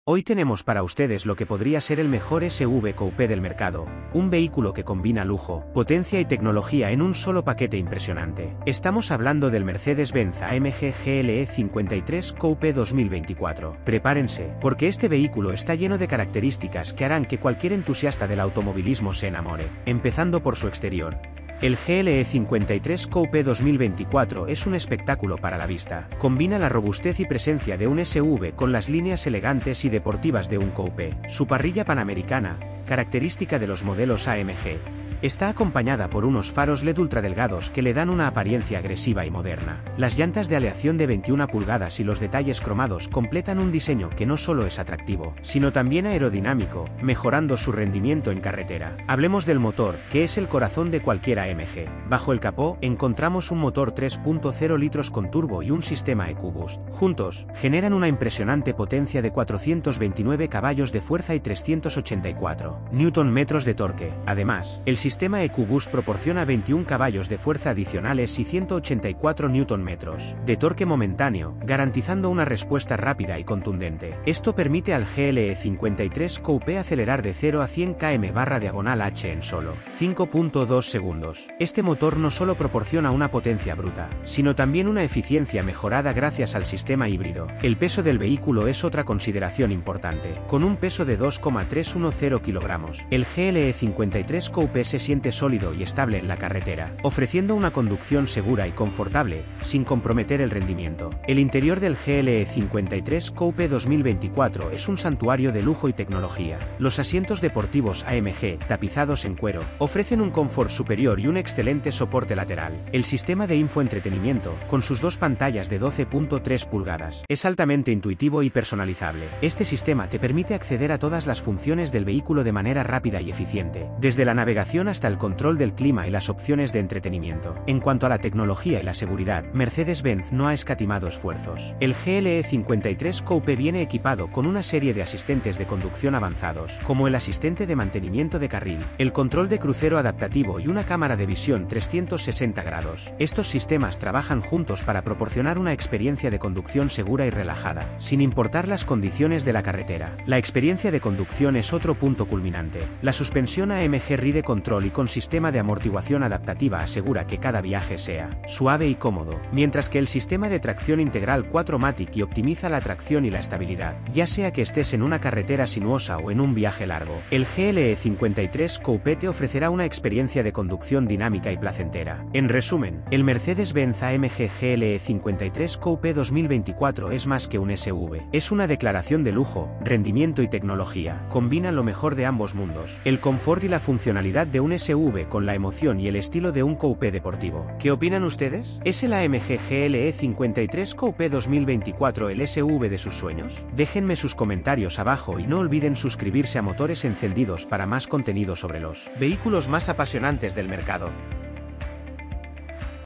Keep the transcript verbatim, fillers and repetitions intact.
Hoy tenemos para ustedes lo que podría ser el mejor S U V Coupé del mercado, un vehículo que combina lujo, potencia y tecnología en un solo paquete impresionante. Estamos hablando del Mercedes-Benz A M G G L E cincuenta y tres Coupé dos mil veinticuatro. Prepárense, porque este vehículo está lleno de características que harán que cualquier entusiasta del automovilismo se enamore, empezando por su exterior. El G L E cincuenta y tres Coupé dos mil veinticuatro es un espectáculo para la vista. Combina la robustez y presencia de un S U V con las líneas elegantes y deportivas de un coupé. Su parrilla panamericana, característica de los modelos A M G, está acompañada por unos faros L E D ultradelgados que le dan una apariencia agresiva y moderna. Las llantas de aleación de veintiuna pulgadas y los detalles cromados completan un diseño que no solo es atractivo, sino también aerodinámico, mejorando su rendimiento en carretera. Hablemos del motor, que es el corazón de cualquier A M G. Bajo el capó, encontramos un motor tres punto cero litros con turbo y un sistema EcoBoost. Juntos, generan una impresionante potencia de cuatrocientos veintinueve caballos de fuerza y trescientos ochenta y cuatro newton metros de torque. Además, el sistema El sistema EcoBoost proporciona veintiún caballos de fuerza adicionales y ciento ochenta y cuatro newton metros de torque momentáneo, garantizando una respuesta rápida y contundente. Esto permite al G L E cincuenta y tres Coupé acelerar de cero a cien kilómetros barra diagonal H en solo cinco punto dos segundos. Este motor no solo proporciona una potencia bruta, sino también una eficiencia mejorada gracias al sistema híbrido. El peso del vehículo es otra consideración importante. Con un peso de dos coma trescientos diez kilogramos, el G L E cincuenta y tres Coupé se siente sólido y estable en la carretera, ofreciendo una conducción segura y confortable, sin comprometer el rendimiento. El interior del G L E cincuenta y tres Coupé dos mil veinticuatro es un santuario de lujo y tecnología. Los asientos deportivos A M G, tapizados en cuero, ofrecen un confort superior y un excelente soporte lateral. El sistema de infoentretenimiento, con sus dos pantallas de doce punto tres pulgadas, es altamente intuitivo y personalizable. Este sistema te permite acceder a todas las funciones del vehículo de manera rápida y eficiente, desde la navegación hasta el control del clima y las opciones de entretenimiento. En cuanto a la tecnología y la seguridad, Mercedes-Benz no ha escatimado esfuerzos. El G L E cincuenta y tres Coupé viene equipado con una serie de asistentes de conducción avanzados, como el asistente de mantenimiento de carril, el control de crucero adaptativo y una cámara de visión trescientos sesenta grados. Estos sistemas trabajan juntos para proporcionar una experiencia de conducción segura y relajada, sin importar las condiciones de la carretera. La experiencia de conducción es otro punto culminante. La suspensión A M G Ride Control y con sistema de amortiguación adaptativa asegura que cada viaje sea suave y cómodo, mientras que el sistema de tracción integral cuatro matic y optimiza la tracción y la estabilidad, ya sea que estés en una carretera sinuosa o en un viaje largo. El G L E cincuenta y tres Coupé te ofrecerá una experiencia de conducción dinámica y placentera. En resumen, el Mercedes-Benz A M G G L E cincuenta y tres Coupé dos mil veinticuatro es más que un S U V. Es una declaración de lujo, rendimiento y tecnología. Combina lo mejor de ambos mundos, el confort y la funcionalidad de un S U V con la emoción y el estilo de un coupé deportivo. ¿Qué opinan ustedes? ¿Es el A M G G L E cincuenta y tres Coupé dos mil veinticuatro el S U V de sus sueños? Déjenme sus comentarios abajo y no olviden suscribirse a Motores Encendidos para más contenido sobre los vehículos más apasionantes del mercado.